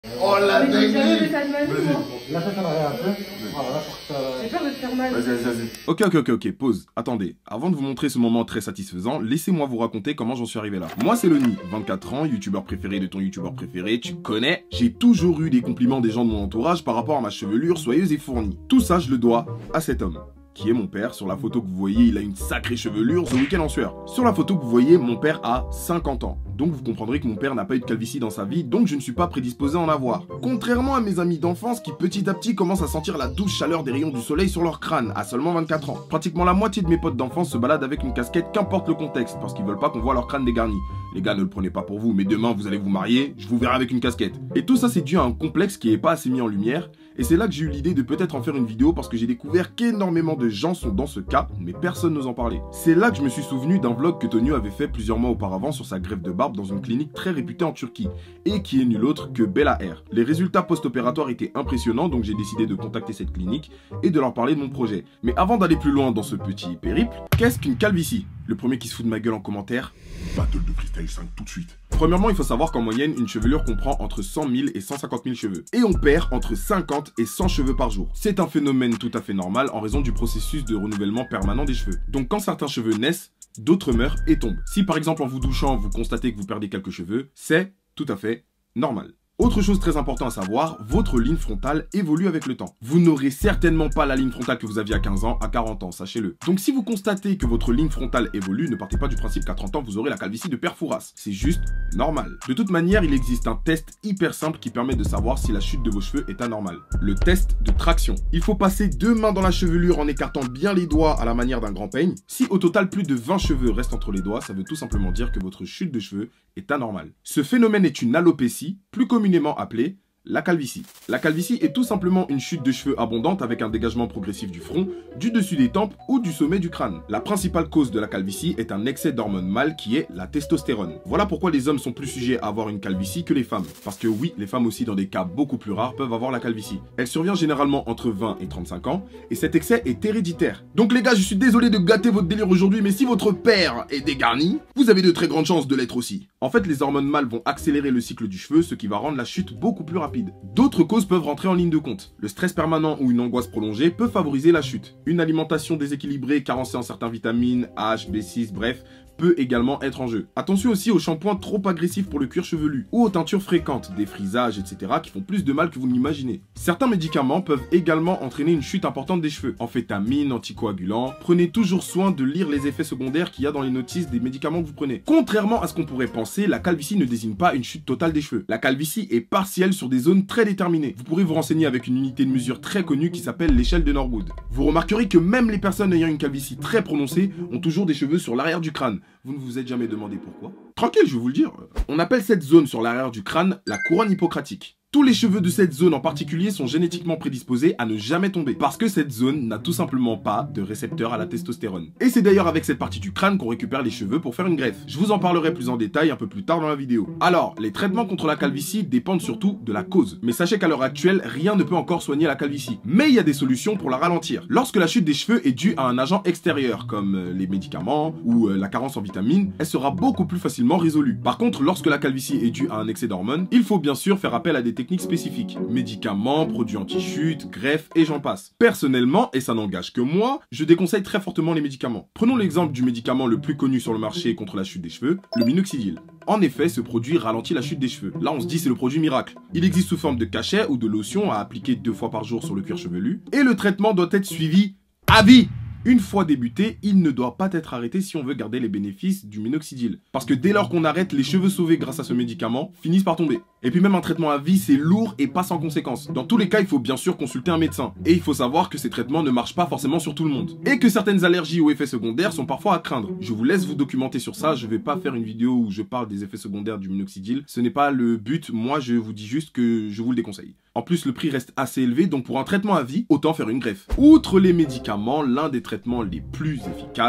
Oh la Mais j'ai jamais dinguerie. fait ça de ma vie, moi. Là, ça va un peu. Voilà, pour que ça... J'ai peur de te faire mal. Vas-y. Ok, pause. Attendez, avant de vous montrer ce moment très satisfaisant, laissez-moi vous raconter comment j'en suis arrivé là. Moi, c'est Loni, 24 ans, youtubeur préféré de ton youtubeur préféré, tu connais. J'ai toujours eu des compliments des gens de mon entourage par rapport à ma chevelure soyeuse et fournie. Tout ça, je le dois à cet homme, qui est mon père. Sur la photo que vous voyez, il a une sacrée chevelure, The Weeknd en sueur. Sur la photo que vous voyez, mon père a 50 ans. Donc vous comprendrez que mon père n'a pas eu de calvitie dans sa vie, donc je ne suis pas prédisposé à en avoir. Contrairement à mes amis d'enfance qui petit à petit commencent à sentir la douce chaleur des rayons du soleil sur leur crâne, à seulement 24 ans. Pratiquement la moitié de mes potes d'enfance se baladent avec une casquette, qu'importe le contexte, parce qu'ils veulent pas qu'on voit leur crâne dégarni. Les gars, ne le prenez pas pour vous, mais demain vous allez vous marier, je vous verrai avec une casquette. Et tout ça c'est dû à un complexe qui est pas assez mis en lumière, et c'est là que j'ai eu l'idée de peut-être en faire une vidéo parce que j'ai découvert qu'énormément de gens sont dans ce cas, mais personne n'ose en parler. C'est là que je me suis souvenu d'un vlog que Tonio avait fait plusieurs mois auparavant sur sa greffe de barbe dans une clinique très réputée en Turquie, et qui est nul autre que Bella Hair. Les résultats post-opératoires étaient impressionnants, donc j'ai décidé de contacter cette clinique et de leur parler de mon projet. Mais avant d'aller plus loin dans ce petit périple, qu'est-ce qu'une calvitie? Le premier qui se fout de ma gueule en commentaire, Battle de Freestyle 5 tout de suite. Premièrement, il faut savoir qu'en moyenne, une chevelure comprend entre 100 000 et 150 000 cheveux. Et on perd entre 50 et 100 cheveux par jour. C'est un phénomène tout à fait normal en raison du processus de renouvellement permanent des cheveux. Donc quand certains cheveux naissent, d'autres meurent et tombent. Si par exemple en vous douchant, vous constatez que vous perdez quelques cheveux, c'est tout à fait normal. Autre chose très importante à savoir, votre ligne frontale évolue avec le temps. Vous n'aurez certainement pas la ligne frontale que vous aviez à 15 ans, à 40 ans, sachez-le. Donc si vous constatez que votre ligne frontale évolue, ne partez pas du principe qu'à 30 ans vous aurez la calvitie de Père Fouras. C'est juste normal. De toute manière, il existe un test hyper simple qui permet de savoir si la chute de vos cheveux est anormale. Le test de traction. Il faut passer 2 mains dans la chevelure en écartant bien les doigts à la manière d'un grand peigne. Si au total plus de 20 cheveux restent entre les doigts, ça veut tout simplement dire que votre chute de cheveux est anormale. Ce phénomène est une alopécie, plus communément appelée la calvitie. La calvitie est tout simplement une chute de cheveux abondante avec un dégagement progressif du front, du dessus des tempes ou du sommet du crâne. La principale cause de la calvitie est un excès d'hormone mâle qui est la testostérone. Voilà pourquoi les hommes sont plus sujets à avoir une calvitie que les femmes. Parce que oui, les femmes aussi dans des cas beaucoup plus rares peuvent avoir la calvitie. Elle survient généralement entre 20 et 35 ans et cet excès est héréditaire. Donc les gars, je suis désolé de gâter votre délire aujourd'hui, mais si votre père est dégarni, vous avez de très grandes chances de l'être aussi. En fait, les hormones mâles vont accélérer le cycle du cheveu, ce qui va rendre la chute beaucoup plus rapide. D'autres causes peuvent rentrer en ligne de compte. Le stress permanent ou une angoisse prolongée peut favoriser la chute. Une alimentation déséquilibrée, carencée en certaines vitamines, H, B6, bref, peut également être en jeu. Attention aussi aux shampoings trop agressifs pour le cuir chevelu ou aux teintures fréquentes, des frisages, etc. qui font plus de mal que vous n'imaginez. Certains médicaments peuvent également entraîner une chute importante des cheveux. Amphétamines, anticoagulants. Prenez toujours soin de lire les effets secondaires qu'il y a dans les notices des médicaments que vous prenez. Contrairement à ce qu'on pourrait penser, la calvitie ne désigne pas une chute totale des cheveux. La calvitie est partielle sur des zones très déterminées. Vous pourrez vous renseigner avec une unité de mesure très connue qui s'appelle l'échelle de Norwood. Vous remarquerez que même les personnes ayant une calvitie très prononcée ont toujours des cheveux sur l'arrière du crâne. Vous ne vous êtes jamais demandé pourquoi? Tranquille, je vais vous le dire. On appelle cette zone sur l'arrière du crâne la couronne hippocratique. Tous les cheveux de cette zone en particulier sont génétiquement prédisposés à ne jamais tomber, parce que cette zone n'a tout simplement pas de récepteur à la testostérone. Et c'est d'ailleurs avec cette partie du crâne qu'on récupère les cheveux pour faire une greffe. Je vous en parlerai plus en détail un peu plus tard dans la vidéo. Alors, les traitements contre la calvitie dépendent surtout de la cause. Mais sachez qu'à l'heure actuelle, rien ne peut encore soigner la calvitie. Mais il y a des solutions pour la ralentir. Lorsque la chute des cheveux est due à un agent extérieur, comme les médicaments ou la carence en vitamines, elle sera beaucoup plus facilement résolue. Par contre, lorsque la calvitie est due à un excès d'hormones, il faut bien sûr faire appel à des techniques spécifiques. Médicaments, produits anti-chute, greffes et j'en passe. Personnellement, et ça n'engage que moi, je déconseille très fortement les médicaments. Prenons l'exemple du médicament le plus connu sur le marché contre la chute des cheveux, le minoxidil. En effet, ce produit ralentit la chute des cheveux. Là, on se dit c'est le produit miracle. Il existe sous forme de cachet ou de lotion à appliquer 2 fois par jour sur le cuir chevelu. Et le traitement doit être suivi à vie. Une fois débuté, il ne doit pas être arrêté si on veut garder les bénéfices du minoxidil. Parce que dès lors qu'on arrête, les cheveux sauvés grâce à ce médicament finissent par tomber. Et puis même un traitement à vie, c'est lourd et pas sans conséquences. Dans tous les cas, il faut bien sûr consulter un médecin. Et il faut savoir que ces traitements ne marchent pas forcément sur tout le monde. Et que certaines allergies ou effets secondaires sont parfois à craindre. Je vous laisse vous documenter sur ça, je vais pas faire une vidéo où je parle des effets secondaires du minoxidil. Ce n'est pas le but, moi je vous dis juste que je vous le déconseille. En plus, le prix reste assez élevé, donc pour un traitement à vie, autant faire une greffe. Outre les médicaments, l'un des traitements les plus efficaces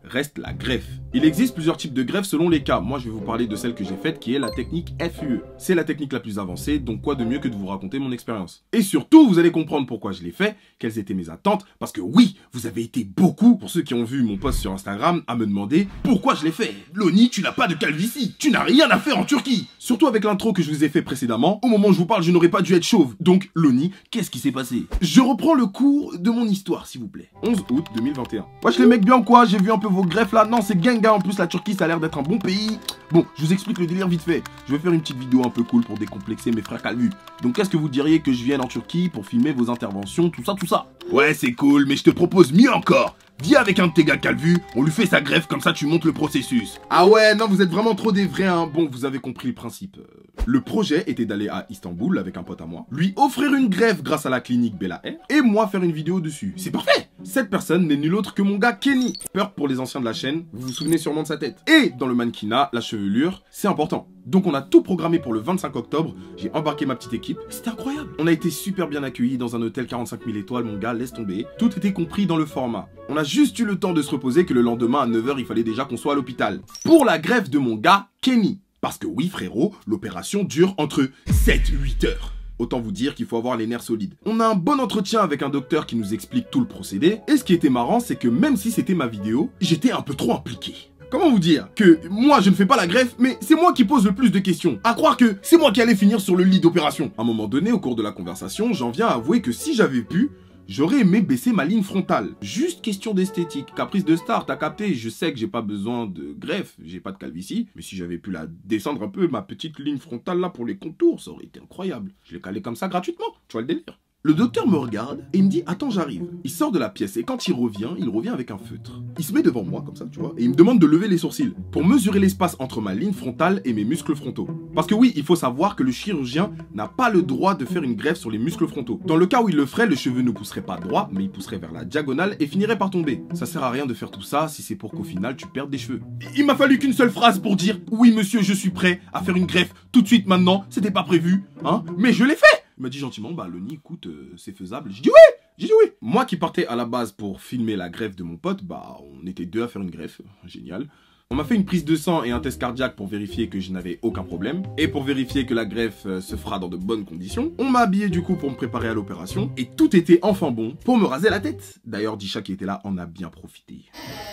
reste la greffe. Il existe plusieurs types de greffes selon les cas. Moi, je vais vous parler de celle que j'ai faite qui est la technique FUE. C'est la technique la plus avancée, donc quoi de mieux que de vous raconter mon expérience. Et surtout, vous allez comprendre pourquoi je l'ai fait, quelles étaient mes attentes, parce que oui, vous avez été beaucoup, pour ceux qui ont vu mon post sur Instagram, à me demander pourquoi je l'ai fait. Loni, tu n'as pas de calvitie, tu n'as rien à faire en Turquie. Surtout avec l'intro que je vous ai fait précédemment, au moment où je vous parle, je n'aurais pas dû être chauve. Donc, Loni, qu'est-ce qui s'est passé? Je reprends le cours de mon histoire, s'il vous plaît. 11 août 2021. Wesh les mecs, bien quoi? J'ai vu un peu vos greffes là. Non, c'est Genga. En plus, la Turquie, ça a l'air d'être un bon pays. Bon, je vous explique le délire vite fait. Je vais faire une petite vidéo un peu cool pour décomplexer mes frères calvus. Donc, qu'est-ce que vous diriez que je vienne en Turquie pour filmer vos interventions, tout ça? Ouais, c'est cool, mais je te propose mieux encore. Viens avec un de tes gars calvus, on lui fait sa greffe, comme ça tu montes le processus. Ah ouais, non, vous êtes vraiment trop des vrais, hein. Bon, vous avez compris le principe. Le projet était d'aller à Istanbul avec un pote à moi, lui offrir une greffe grâce à la clinique Bella Air, et moi faire une vidéo dessus. C'est parfait. Cette personne n'est nul autre que mon gars Kenny. Peur pour les anciens de la chaîne, vous vous souvenez sûrement de sa tête. Et dans le mannequinat, la chevelure, c'est important. Donc on a tout programmé pour le 25 octobre, j'ai embarqué ma petite équipe, c'était incroyable. On a été super bien accueillis dans un hôtel 45 000 étoiles, mon gars, laisse tomber. Tout était compris dans le format. On a juste eu le temps de se reposer que le lendemain à 9 h, il fallait déjà qu'on soit à l'hôpital. Pour la greffe de mon gars, Kenny. Parce que oui frérot, l'opération dure entre 7 et 8 heures. Autant vous dire qu'il faut avoir les nerfs solides. On a un bon entretien avec un docteur qui nous explique tout le procédé. Et ce qui était marrant, c'est que même si c'était ma vidéo, j'étais un peu trop impliqué. Comment vous dire que moi je ne fais pas la greffe, mais c'est moi qui pose le plus de questions. À croire que c'est moi qui allais finir sur le lit d'opération. À un moment donné, au cours de la conversation, j'en viens à avouer que si j'avais pu, j'aurais aimé baisser ma ligne frontale. Juste question d'esthétique. Caprice de star, t'as capté? Je sais que j'ai pas besoin de greffe, j'ai pas de calvitie, mais si j'avais pu la descendre un peu, ma petite ligne frontale là pour les contours, ça aurait été incroyable. Je l'ai calé comme ça gratuitement, tu vois le délire. Le docteur me regarde et il me dit « Attends, j'arrive ». Il sort de la pièce et quand il revient avec un feutre. Il se met devant moi comme ça, tu vois, et il me demande de lever les sourcils pour mesurer l'espace entre ma ligne frontale et mes muscles frontaux. Parce que oui, il faut savoir que le chirurgien n'a pas le droit de faire une greffe sur les muscles frontaux. Dans le cas où il le ferait, le cheveu ne pousserait pas droit, mais il pousserait vers la diagonale et finirait par tomber. Ça sert à rien de faire tout ça si c'est pour qu'au final tu perdes des cheveux. Il m'a fallu qu'une seule phrase pour dire « Oui monsieur, je suis prêt à faire une greffe tout de suite maintenant, c'était pas prévu, hein, mais je l'ai fait !» Il m'a dit gentiment, bah Loni, écoute, c'est faisable. J'ai dit oui. J'ai dit oui. Moi qui partais à la base pour filmer la greffe de mon pote, bah on était deux à faire une greffe. Génial. On m'a fait une prise de sang et un test cardiaque pour vérifier que je n'avais aucun problème. Et pour vérifier que la greffe se fera dans de bonnes conditions. On m'a habillé du coup pour me préparer à l'opération. Et tout était enfin bon pour me raser la tête. D'ailleurs, Disha qui était là en a bien profité.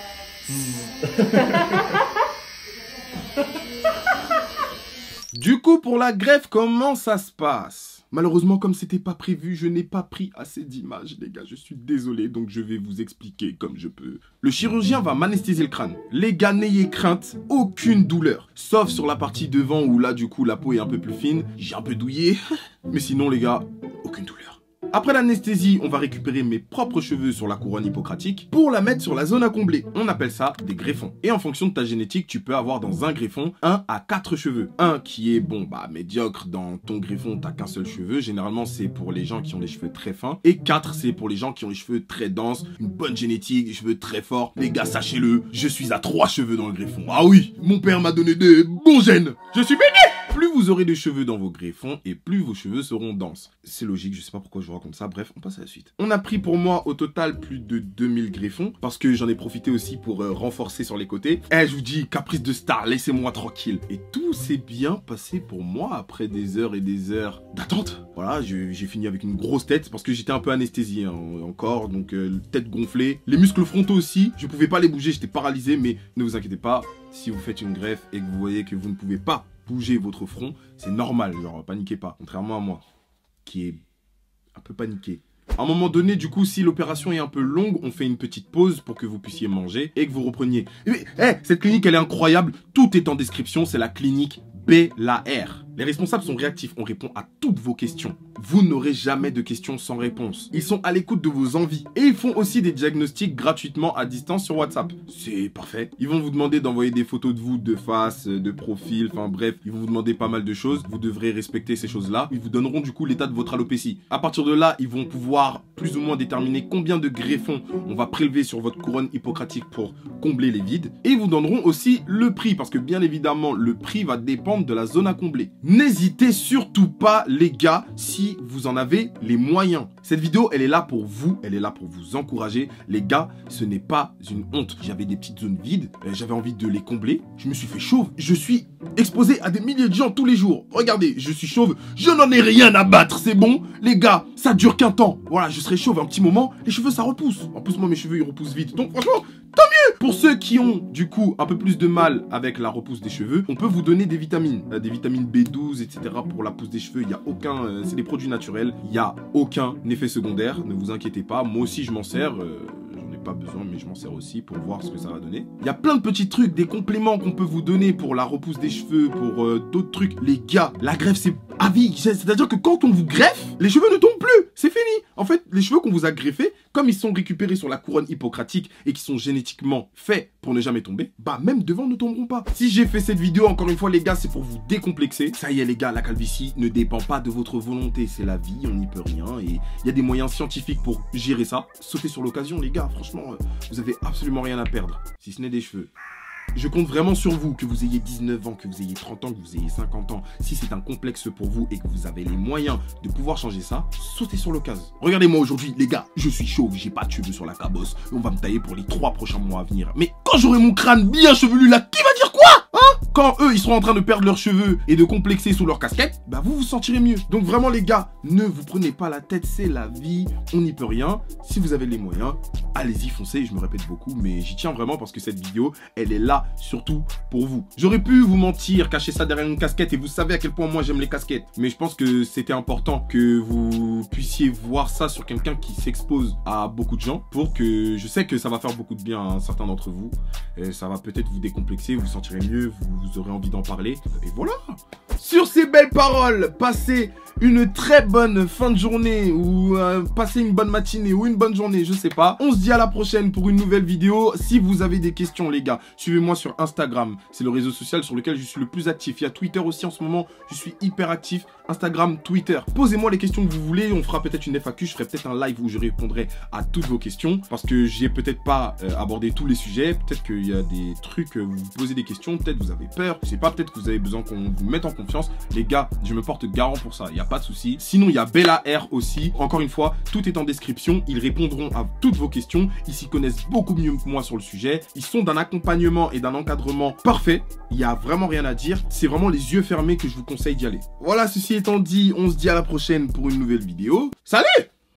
Du coup, pour la greffe, comment ça se passe? Malheureusement, comme c'était pas prévu, je n'ai pas pris assez d'images, les gars. Je suis désolé, donc je vais vous expliquer comme je peux. Le chirurgien va m'anesthésier le crâne. Les gars, n'ayez crainte, aucune douleur. Sauf sur la partie devant où là, du coup, la peau est un peu plus fine. J'ai un peu douillé. Mais sinon, les gars, aucune douleur. Après l'anesthésie, on va récupérer mes propres cheveux sur la couronne hippocratique pour la mettre sur la zone à combler. On appelle ça des greffons. Et en fonction de ta génétique, tu peux avoir dans un greffon 1 à 4 cheveux. Un qui est, bon, bah, médiocre. Dans ton greffon, t'as qu'un seul cheveu. Généralement, c'est pour les gens qui ont les cheveux très fins. Et 4, c'est pour les gens qui ont les cheveux très denses, une bonne génétique, des cheveux très forts. Les gars, sachez-le, je suis à 3 cheveux dans le greffon. Ah oui, mon père m'a donné des bons gènes. Je suis béni. Plus vous aurez de cheveux dans vos greffons et plus vos cheveux seront denses. C'est logique, je sais pas pourquoi je vous raconte ça, bref, on passe à la suite. On a pris pour moi au total plus de 2000 greffons, parce que j'en ai profité aussi pour renforcer sur les côtés. Eh, je vous dis, caprice de star, laissez-moi tranquille. Et tout s'est bien passé pour moi après des heures et des heures d'attente. Voilà, j'ai fini avec une grosse tête, parce que j'étais un peu anesthésié encore, donc tête gonflée. Les muscles frontaux aussi, je pouvais pas les bouger, j'étais paralysé, mais ne vous inquiétez pas, si vous faites une greffe et que vous voyez que vous ne pouvez pas bouger votre front, c'est normal, genre paniquez pas, contrairement à moi, qui est un peu paniqué. À un moment donné, du coup, si l'opération est un peu longue, on fait une petite pause pour que vous puissiez manger et que vous repreniez. Mais, cette clinique, elle est incroyable, tout est en description, c'est la clinique Bella Air. Les responsables sont réactifs, on répond à toutes vos questions. Vous n'aurez jamais de questions sans réponse. Ils sont à l'écoute de vos envies. Et ils font aussi des diagnostics gratuitement à distance sur WhatsApp. C'est parfait. Ils vont vous demander d'envoyer des photos de vous, de face, de profil, enfin bref. Ils vont vous demander pas mal de choses. Vous devrez respecter ces choses-là. Ils vous donneront du coup l'état de votre alopécie. À partir de là, ils vont pouvoir plus ou moins déterminer combien de greffons on va prélever sur votre couronne hippocratique pour combler les vides. Et ils vous donneront aussi le prix, parce que bien évidemment, le prix va dépendre de la zone à combler. N'hésitez surtout pas, les gars, si vous en avez les moyens. Cette vidéo, elle est là pour vous, elle est là pour vous encourager. Les gars, ce n'est pas une honte. J'avais des petites zones vides, j'avais envie de les combler. Je me suis fait chauve. Je suis exposé à des milliers de gens tous les jours. Regardez, je suis chauve, je n'en ai rien à battre, c'est bon. Les gars, ça dure qu'un temps. Voilà, je serai chauve un petit moment, les cheveux, ça repousse. En plus, moi, mes cheveux, ils repoussent vite. Donc, franchement, tant mieux. Pour ceux qui ont, du coup, un peu plus de mal avec la repousse des cheveux, on peut vous donner des vitamines B12, etc. pour la pousse des cheveux. Il n'y a aucun, c'est des produits naturels. Il n'y a aucun effet secondaire. Ne vous inquiétez pas. Moi aussi, je m'en sers. J'en ai pas besoin, mais je m'en sers aussi pour voir ce que ça va donner. Il y a plein de petits trucs, des compléments qu'on peut vous donner pour la repousse des cheveux, pour d'autres trucs. Les gars, la greffe, c'est à vie. C'est-à-dire que quand on vous greffe, les cheveux ne tombent plus. C'est fini. En fait, les cheveux qu'on vous a greffés, comme ils sont récupérés sur la couronne hippocratique et qui sont génétiquement faits pour ne jamais tomber, bah même devant ne tomberont pas. Si j'ai fait cette vidéo, encore une fois les gars, c'est pour vous décomplexer. Ça y est les gars, la calvitie ne dépend pas de votre volonté, c'est la vie, on n'y peut rien et il y a des moyens scientifiques pour gérer ça. Sautez sur l'occasion les gars, franchement, vous avez absolument rien à perdre, si ce n'est des cheveux. Je compte vraiment sur vous, que vous ayez 19 ans, que vous ayez 30 ans, que vous ayez 50 ans. Si c'est un complexe pour vous et que vous avez les moyens de pouvoir changer ça, sautez sur l'occasion. Regardez-moi aujourd'hui, les gars, je suis chauve, j'ai pas de cheveux sur la cabosse. On va me tailler pour les 3 prochains mois à venir. Mais quand j'aurai mon crâne bien chevelu là, qui va dire quoi? Quand eux, ils seront en train de perdre leurs cheveux et de complexer sous leur casquette, bah vous vous sentirez mieux. Donc vraiment les gars, ne vous prenez pas la tête, c'est la vie, on n'y peut rien. Si vous avez les moyens, allez-y, foncez, je me répète beaucoup, mais j'y tiens vraiment parce que cette vidéo, elle est là surtout pour vous. J'aurais pu vous mentir, cacher ça derrière une casquette et vous savez à quel point moi j'aime les casquettes. Mais je pense que c'était important que vous puissiez voir ça sur quelqu'un qui s'expose à beaucoup de gens pour que je sais que ça va faire beaucoup de bien à certains d'entre vous. Et ça va peut-être vous décomplexer, vous vous sentirez mieux, vous aurez envie d'en parler. Et voilà. Sur ces belles paroles, passez une très bonne fin de journée ou passez une bonne matinée ou une bonne journée, je sais pas. On se dit à la prochaine pour une nouvelle vidéo. Si vous avez des questions les gars, suivez-moi sur Instagram. C'est le réseau social sur lequel je suis le plus actif. Il y a Twitter aussi en ce moment, je suis hyper actif. Instagram, Twitter. Posez-moi les questions que vous voulez. On fera peut-être une FAQ, je ferai peut-être un live où je répondrai à toutes vos questions. Parce que j'ai peut-être pas abordé tous les sujets. Peut-être qu'il y a des trucs, vous vous posez des questions. Peut-être vous avez peur. Je sais pas, peut-être que vous avez besoin qu'on vous mette en confiance. Les gars, je me porte garant pour ça. Il n'y a pas de souci. Sinon, il y a Bella R aussi. Encore une fois, tout est en description. Ils répondront à toutes vos questions. Ils s'y connaissent beaucoup mieux que moi sur le sujet. Ils sont d'un accompagnement et d'un encadrement parfait. Il n'y a vraiment rien à dire. C'est vraiment les yeux fermés que je vous conseille d'y aller. Voilà, ceci étant dit, on se dit à la prochaine pour une nouvelle vidéo. Salut!